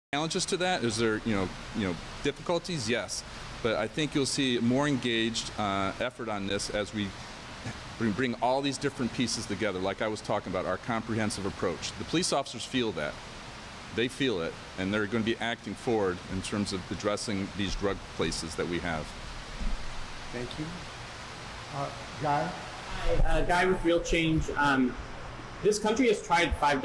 challenges to that? Is there, difficulties? Yes. But I think you'll see more engaged effort on this as we bring all these different pieces together, like I was talking about, our comprehensive approach. The police officers feel that. They feel it, and they're going to be acting forward in terms of addressing these drug places that we have. Thank you. Guy? Hi, Guy with Real Change. This country has tried 5